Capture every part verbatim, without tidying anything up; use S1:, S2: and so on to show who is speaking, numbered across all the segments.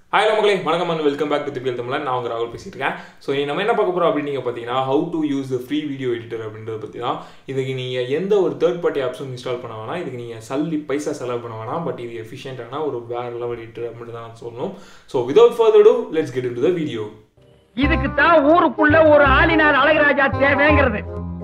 S1: Hi, welcome and welcome back to the Tamil. நான் உங்க ராகுல் பேசிட்டு இருக்கேன். சோ நீ நம்ம என்ன பார்க்க போறோம் அப்படி நீங்க பாத்தீங்கன்னா how to use the free video editor அப்படின்றத பத்தி தான். இதுக்கு நீங்க எந்த ஒரு third party apps இன்ஸ்டால் பண்ண வேணாம். இதுக்கு நீங்க சல்லி பைசா செலவு பண்ண வேணாம். பட் இது எஃபிஷியன்ட்டான ஒரு வேற லெவல் எடிட்டர் அப்படினு தான் நான் சொல்லணும். So without further ado, let's get into the video.
S2: இதுக்கு தான் ஊருக்குள்ள ஒரு ஆளினார் அழகராஜா தேவைங்கிறது.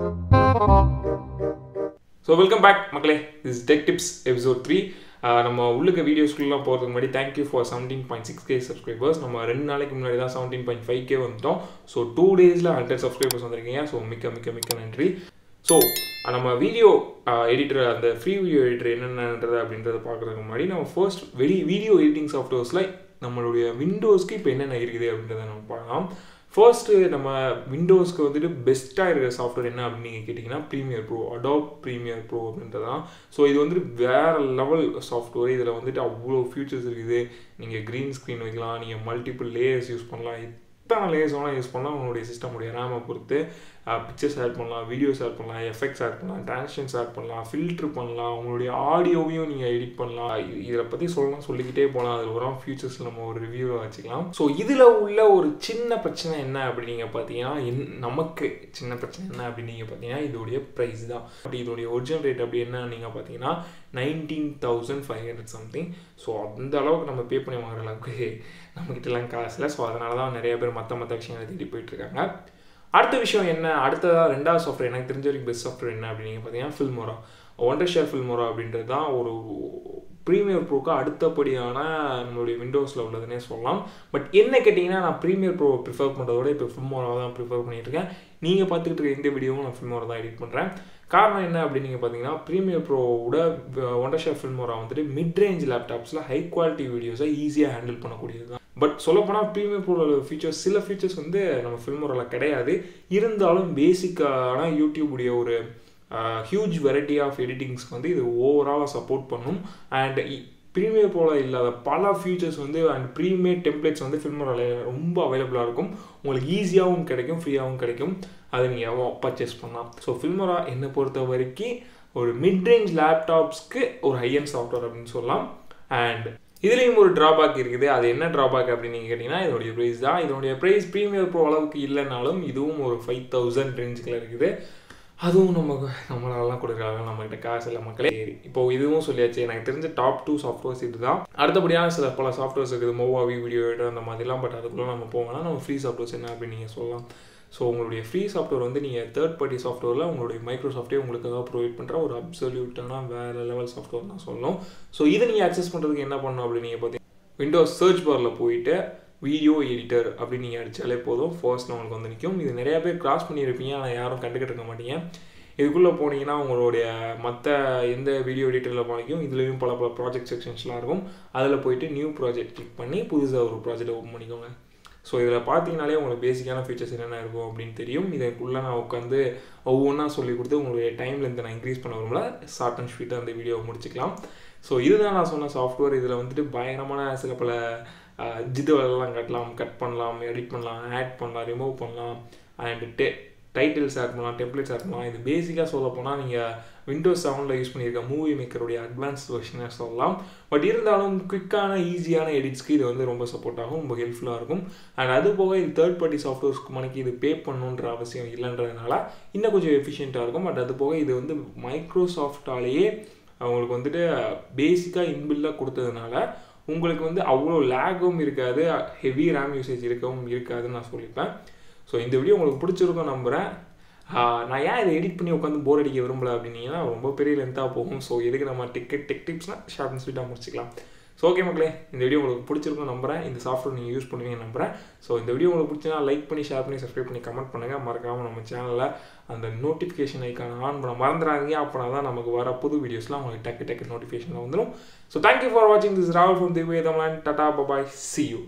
S1: So welcome back மக்களே. This is Tech Tips episode three. நம்ம உள்ளுக்கு வீடியோஸ்க்குலாம் போகிறதுக்கு முன்னாடி thank you for seventeen point six K subscribers. நம்ம ரெண்டு நாளைக்கு முன்னாடி தான் செவன்டீன் பாயிண்ட் ஃபைவ் கே வந்துட்டோம். ஸோ டூ டேஸில் ஹண்ட்ரட் சப்ஸ்கிரைபர்ஸ் வந்திருக்கீங்க. ஸோ மிக்க மிக்க மிக்க நன்றி. ஸோ நம்ம வீடியோ எடிட்டர் அந்த ஃப்ரீ வீடியோ எடிட்டர் என்னென்னன்றது அப்படின்றத பார்க்குறதுக்கு முன்னாடி நம்ம ஃபர்ஸ்ட் வெளி வீடியோ எடிட்டிங் சாஃப்ட்வேர்ஸில் நம்மளுடைய விண்டோஸ்க்கு இப்போ என்னென்ன இருக்குது அப்படின்றத நம்ம பார்க்கலாம். ஃபர்ஸ்ட்டு நம்ம விண்டோஸ்க்கு வந்துட்டு பெஸ்ட்டாக இருக்கிற சாஃப்ட்வேர் என்ன அப்படின்னு நீங்கள் கேட்டிங்கன்னா Premiere Pro, Adobe Premiere Pro அப்படின்றது தான். ஸோ இது வந்துட்டு வேறு லெவல் சாஃப்ட்வேர். இதில் வந்துட்டு அவ்வளோ ஃபியூச்சர்ஸ் இருக்குது. நீங்கள் க்ரீன் ஸ்க்ரீன் வைக்கலாம், நீங்கள் மல்டிபிள் லேயர்ஸ் யூஸ் பண்ணலாம், எத்தனை லேயர்ஸ் வேணால் யூஸ் பண்ணலாம். உங்களுடைய சிஸ்டமுடைய ரேமை பொறுத்து பிக்சர்ஸ் ஆட் பண்ணலாம், வீடியோஸ் ஆட் பண்ணலாம், எஃபெக்ட்ஸ் ஆட் பண்ணலாம், ட்ரான்சிஷன்ஸ் ஆட் பண்ணலாம், ஃபில்ட்ரு பண்ணலாம், உங்களுடைய ஆடியோவையும் நீங்கள் எடிட் பண்ணலாம். இதை பற்றி சொல்லலாம் சொல்லிக்கிட்டே போகலாம். அதில் வரும் ஃபியூச்சர்ஸில் நம்ம ஒரு ரிவ்யூவை வச்சுக்கலாம். ஸோ இதில் உள்ள ஒரு சின்ன பிரச்சனை என்ன அப்படின்னு நீங்கள் பார்த்தீங்கன்னா என் நமக்கு சின்ன பிரச்சனை என்ன அப்படின்னு நீங்கள் பார்த்தீங்கன்னா இதோடைய ப்ரைஸ் தான். பட் இதோடைய ஒரிஜினல் ரேட் அப்படி என்ன நீங்கள் பார்த்தீங்கன்னா nineteen thousand five hundred something. So அந்த அளவுக்கு நம்ம பே பண்ணி வாங்குற அளவுக்கு நம்மக்கிட்டலாம் காசு இல்லை. ஸோ அதனால தான் நிறைய பேர் மற்ற மற்ற விஷயங்களை தேடி போயிட்டுருக்காங்க. அடுத்த விஷயம் என்ன, அடுத்ததாக ரெண்டாவது சாஃப்ட்வேர் எனக்கு தெரிஞ்ச வரைக்கும் பெஸ்ட் சாஃப்ட்வேர் என்ன அப்படின்னு பார்த்தீங்கன்னா ஃபில்மோரா. ஒண்டர் ஷேர் ஃபில்மோரா அப்படின்றது தான் ஒரு ப்ரீமியர் ப்ரோக்கு அடுத்தபடியான நம்மளுடைய விண்டோஸில் உள்ளதுன்னே சொல்லலாம். பட் என்ன கேட்டிங்கன்னா நான் ப்ரீமியர் ப்ரோ ப்ரிஃபர் பண்ணுறதோட இப்போ ஃபில்மோரா தான் ப்ரிஃபர் பண்ணிகிட்டு இருக்கேன். நீங்கள் பார்த்துக்கிட்டு இருக்க இந்த வீடியோவும் நான் ஃபில்மோரா தான் எடிட் பண்ணுறேன். காரணம் என்ன அப்படின்னு நீங்கள் பார்த்தீங்கன்னா ப்ரீமியர் ப்ரோவோட ஒண்டர் ஷேர் ஃபில்மோரா வந்துட்டு மிட் ரேஞ்ச் லேப்டாப்ஸில் ஹை குவாலிட்டி வீடியோஸை ஈஸியாக ஹேண்டில் பண்ணக்கூடியது தான். பட் சொல்லப்போனால் ப்ரீமியர் ப்ரோவில் ஃபீச்சர்ஸ் சில ஃபீச்சர்ஸ் வந்து நம்ம ஃபில்மோராவில் கிடையாது. இருந்தாலும் பேசிக்கான யூடியூபுடைய ஒரு ஹியூஜ் வெரைட்டி ஆஃப் எடிட்டிங்ஸ்க்கு வந்து இது ஓவராலாக சப்போர்ட் பண்ணும். அண்ட் ப்ரீமியர் ப்ரோவில் இல்லாத பல ஃபீச்சர்ஸ் வந்து அண்ட் ப்ரீமியர் டெம்ப்ளேட்ஸ் வந்து ஃபில்மோராவில் ரொம்ப அவைலபிளாக இருக்கும். உங்களுக்கு ஈஸியாகவும் கிடைக்கும், ஃப்ரீயாகவும் கிடைக்கும். அதை நீங்கள் பர்ச்சேஸ் பண்ணலாம். ஸோ ஃபில்மோரா என்னை பொறுத்த வரைக்கும் ஒரு மிட் ரேஞ்ச் லேப்டாப்ஸ்க்கு ஒரு ஹையண்ட் சாஃப்ட்வேர் அப்படின்னு சொல்லலாம். அண்ட் இதுலேயும் ஒரு ட்ராபேக் இருக்குது. அது என்ன ட்ராபேக் அப்படின்னு நீங்கள் கேட்டிங்கன்னா இதோடைய ப்ரைஸ் தான். இதனுடைய ப்ரைஸ் ப்ரீமியர் ப்ரோ அளவுக்கு இல்லைனாலும் இதுவும் ஒரு ஃபைவ் தௌசண்ட் ரேஞ்சுக்குள்ள இருக்குது. அதுவும் நமக்கு நம்மளாலாம் கொடுக்குறாங்க, நம்மகிட்ட காசு இல்லை மக்களே. சரி, இப்போ இதுவும் சொல்லியாச்சு. எனக்கு தெரிஞ்ச டாப் டூ சாஃப்ட்வேர்ஸ் இது தான். அடுத்தபடியான சில பல சாஃப்ட்வேர்ஸ் இருக்குது, மூவாவி வீடியோ எடிட்டர் அந்த மாதிரிலாம். பட் அதுக்குள்ளே நம்ம போவோம்னா நம்ம ஃப்ரீ சாஃப்ட்வேர்ஸ் என்ன அப்படின்னு நீங்கள் சொல்லலாம். ஸோ உங்களுடைய ஃப்ரீ சாஃப்ட்வேர் வந்து நீங்கள் தேர்ட் பார்ட்டி சாஃப்ட்வேரில் உங்களுடைய மைக்ரோசாஃப்ட்டே உங்களுக்காக ப்ரொவைட் பண்ணுற ஒரு அப்சல்யூட்டான வேறு லெவல் சாஃப்ட்வேர் நான் சொல்லணும். ஸோ இதை நீங்கள் அக்சஸ் பண்ணுறதுக்கு என்ன பண்ணணும் அப்படின்னு நீங்கள் பார்த்தீங்கன்னா விண்டோஸ் சர்ச் பாரில் போயிட்டு வீடியோ எடிட்டர் அப்படின்னு நீங்கள் அடித்தாலே போதும், ஃபர்ஸ்ட் உங்களுக்கு வந்து நிற்கும். இது நிறையா பேர் கிராஸ் பண்ணியிருப்பீங்க, ஆனால் யாரும் கண்டுக்கிட்டு இருக்க மாட்டீங்க. இதுக்குள்ளே போனீங்கன்னா உங்களுடைய மற்ற எந்த வீடியோ எடிட்டரில் போனிக்கும் இதுலேயும் பல பல ப்ராஜெக்ட் செக்ஷன்ஸ்லாம் இருக்கும். அதில் போயிட்டு நியூ ப்ராஜெக்ட் கிளிக் பண்ணி புதுசாக ஒரு ப்ராஜெக்ட் ஓப்பன் பண்ணிக்கோங்க. ஸோ இதில் பார்த்தீங்கனாலே உங்களுக்கு பேசிக்கான ஃபீச்சர்ஸ் என்னென்ன இருக்கும் அப்படின்னு தெரியும். இதுக்குள்ளே நான் உட்காந்து ஒவ்வொன்றா சொல்லி கொடுத்து உங்களுடைய டைம் லென்த்தை நான் இன்க்ரீஸ் பண்ண விரும்பல, ஷார்ட் அண்ட் ஸ்வீட்டாக அந்த வீடியோவை முடிச்சிக்கலாம். ஸோ இதுதான் நான் சொன்ன சாஃப்ட்வேர். இதில் வந்துட்டு பயங்கரமான சில பல ஜிதுவெல்லாம் கட்டலாம், கட் பண்ணலாம், எடிட் பண்ணலாம், ஆட் பண்ணலாம், ரிமூவ் பண்ணலாம், அண்ட் டெ டைட்டில்ஸ் ஆட் பண்ணலாம், டெம்ப்ளேட்ஸ் ஆட் பண்ணலாம். இது பேசிக்காக சொல்ல போனால் நீங்கள் விண்டோஸ் செவனில் யூஸ் பண்ணியிருக்க மூவி மேக்கருடைய அட்வான்ஸ் வெர்ஷனாக சொல்லலாம். பட் இருந்தாலும் குவிக்கான ஈஸியான எடிட்ஸ்க்கு இது வந்து ரொம்ப சப்போர்ட் ஆகும், ரொம்ப ஹெல்ப்ஃபுல்லாக இருக்கும். அண்ட் அது போக இது தேர்ட் பார்ட்டி சாஃப்ட்வேர்ஸ்க்கு மணிக்கு இது பே பண்ணணுன்ற அவசியம் இல்லைன்றதுனால இன்னும் கொஞ்சம் எஃபிஷியண்ட்டாக இருக்கும். பட் அது போக இது வந்து மைக்ரோசாஃப்டாலேயே அவங்களுக்கு வந்துட்டு பேசிக்காக இன்பில்லாக கொடுத்ததுனால உங்களுக்கு வந்து அவ்வளோ லேகும் இருக்காது, ஹெவி ரேம் யூசேஜ் இருக்கவும் இருக்காதுன்னு நான் சொல்லிப்பேன். ஸோ இந்த வீடியோ உங்களுக்கு பிடிச்சிருக்கும் நம்புகிறேன். நான் ஏன் இதை எடிட் பண்ணி உட்காந்து போர் அடிக்க விரும்பலை அப்படின்னீங்கன்னா ரொம்ப பெரிய லென்த்தாக போகும். ஸோ எதுக்கு நம்ம டிக்கெட் டெக் டிப்ஸ்னால் ஷார்ட் அண்ட் ஸ்வீட்டாக முடிச்சிக்கலாம். ஸோ ஓகே மக்களே, இந்த வீடியோ உங்களுக்கு பிடிச்சிருக்கும் நம்புகிறேன். இந்த சாஃப்ட்வேர் நீங்கள் யூஸ் பண்ணுவீங்க நம்புகிறேன். ஸோ இந்த வீடியோ உங்களுக்கு பிடிச்சினா லைக் பண்ணி, ஷேர் பண்ணி, சப்ஸ்கிரைப் பண்ணி, கமெண்ட் பண்ணுங்கள். மறக்காமல் நம்ம சேனலில் அந்த நோட்டிஃபிகேஷன் ஐக்கான ஆன் பண்ண மறந்துடாதீங்க. அப்படின்னா தான் நமக்கு வர புது வீடியோஸ்லாம் உங்களுக்கு டக்கு டக்கு நோட்டிஃபிகேஷன் வந்துடும். ஸோ தேங்க்யூ ஃபார் வாட்சிங். திஸ் ராகுல் from the way Tamil. Tata bye, see you.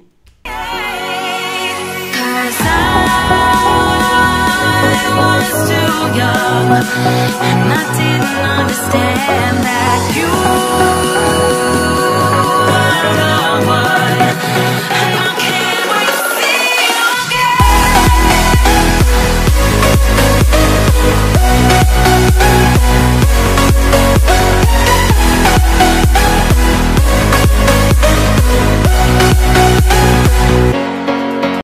S1: I was too young and I didn't understand that you